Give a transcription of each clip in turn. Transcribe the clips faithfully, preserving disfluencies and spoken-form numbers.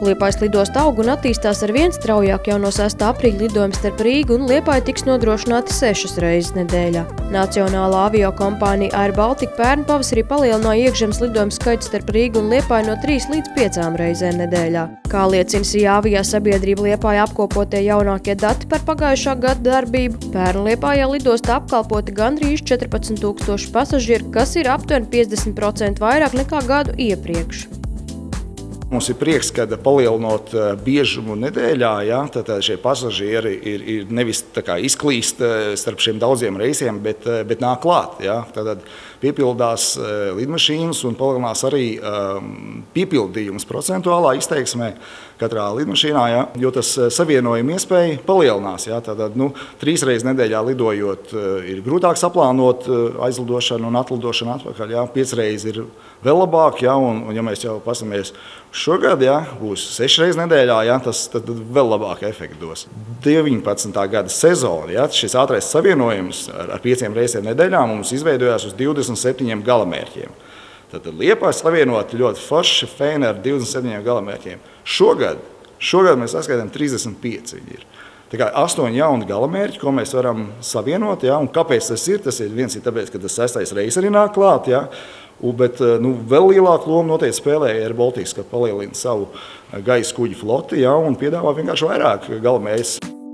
Liepājas lidosta aug un attīstās ar vien straujāk. Jau no sestā aprīļa lidojums starp Rīgu un Liepāju tiks nodrošināti sešas reizes nedēļā. Nacionālā aviokompānija Air Baltica pērn pavasarī palielināja iekšzemes lidojumu skaitu starp Rīgu un Liepāju no trīs līdz piecām reizēm nedēļā. Kā liecina Sijāvijā sabiedrība Liepājā apkopotie jaunākie dati par pagājušā gada darbību, pērn Liepājā lidosta apkalpoti gandrīz četrpadsmit tūkstoši pasažieru, kas ir aptuveni piecdesmit procenti vairāk nekā gadu iepriekš. Mums ir prieks, ka palielinot biežumu nedēļā, ja, tad šie pasažieri ir, ir nevis tā kā izklīst starp šiem daudziem reisiem, bet, bet nāk klāt. Ja. Tad piepildās lidmašīnas un palielinās arī um, piepildījums procentuālā izteiksmē katrā lidmašīnā, ja, jo tas savienojuma iespēja palielinās. Ja. Tad, nu, trīs reizes nedēļā lidojot ir grūtāk saplānot aizlidošanu un atlidošanu atpakaļ. Ja. Piec reizes ir vēl labāk, ja, un, un ja mēs jau pasamies šogad, ja, būs sešas reizes nedēļā, ja, tas tad vēl labāk efektu dos. deviņpadsmitā gada sezona, ja, šis ātrais savienojums ar, ar pieciem reizēm nedēļā mums izveidojās uz divdesmit septiņiem galamērķiem. Tad Liepāja savienota ļoti forša feina ar divdesmit septiņiem galamērķiem. Šogad, šogad mēs saskaitām trīsdesmit pieci viņi ir. Tā kā astoņi jauni galamērķi, ko mēs varam savienot, ja, un kāpēc tas ir? Tas ir viens ir tāpēc, ka tas sestais reis arī nāk klāt, ja. Bet nu, vēl lielāku lomu noteikti spēlēja Air Baltica, ka palielina savu gaisa kuģu floti, ja, un piedāvā vienkārši vairāk galamērķus.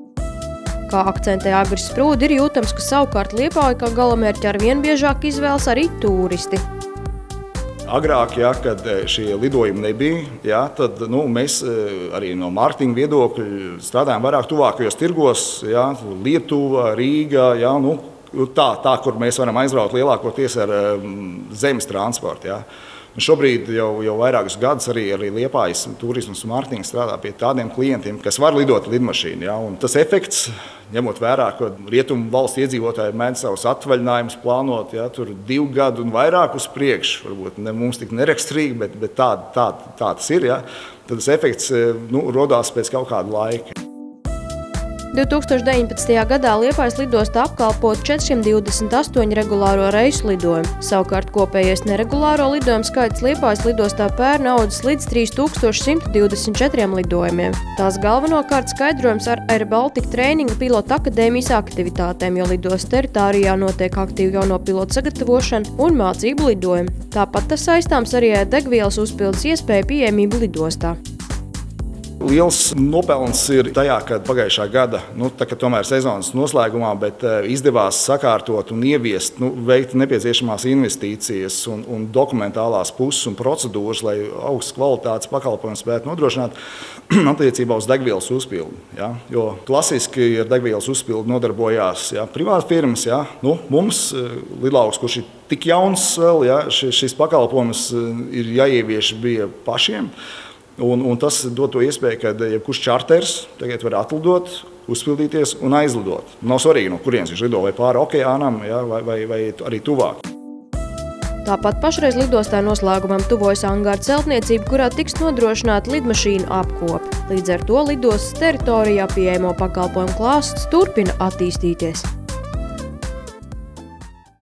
Kā akcentē Agris Sprūde, ir jūtams, ka savukārt Liepāju kā galamērķi ar vien biežāk izvēlas arī turisti. Agrāk, ja, kad šie lidojumi nebija, ja, tad nu, mēs arī no mārketinga viedokļa strādājam vairāk tuvākajos tirgos, ja, Lietuva, Rīga, ja, nu, Tā, tā, kur mēs varam aizbraukt lielākoties ar um, zemes transportu. Ja. Šobrīd jau, jau vairākus gadus arī, arī Liepājas turismas un mārketings strādā pie tādiem klientiem, kas var lidot lidmašīnu. Ja. Un tas efekts, ņemot vērā, ka rietumu valsts iedzīvotāji mēdz savus atvaļinājumus plānot, ja, tur divu gadu un vairāk uz priekšu, varbūt ne, mums tik neraksturīgi, bet, bet tā, tā, tā tas ir. Ja. Tad tas efekts nu, rodās pēc kaut kāda laika. divi tūkstoši deviņpadsmitajā gadā Liepājas lidostā apkalpot četrsimt divdesmit astoņi regulāro reisu lidojumu. Savukārt kopējais neregulāro lidojumu skaits Liepājas lidostā pērn audzis līdz trīs tūkstoši simt divdesmit četriem lidojumiem. Tās galvenokārt skaidrojums ar Air Baltica trēninga pilota akadēmijas aktivitātēm, jo lidostas teritorijā notiek aktīva jauno pilotu sagatavošana un mācību lidojumi. Tāpat tas saistāms arī ar degvielas uzpildes iespēju pieejamību lidostā. Liels nopelns ir tajā, ka pagājušā gada, nu, tā, ka tomēr sezonas noslēgumā, bet izdevās sakārtot un ieviest, nu, veikt nepieciešamās investīcijas un, un dokumentālās puses un procedūras, lai augstas kvalitātes pakalpojumus spētu nodrošināt attiecībā uz degvielas uzpildi. Ja? Jo klasiski ar degvielas uzpildi nodarbojās ja, privātas firmas. Ja? Nu, mums, Lidlauks, kurš ir tik jauns vēl, ja, šis pakalpojums ir jāievieš bija pašiem. Un, un tas dod to iespēju, ka jebkurš čarters tagad var atlidot, uzpildīties un aizlidot. Nav svarīgi, no kurienes viņš lido, vai pāri okeānam, ja, vai, vai, vai arī tuvāk. Tāpat pašreiz lidostā noslēgumam tuvojas angāra celtniecība, kurā tiks nodrošināta lidmašīnu apkope. Līdz ar to lidostas teritorijā pieejamo pakalpojumu klāsts turpina attīstīties.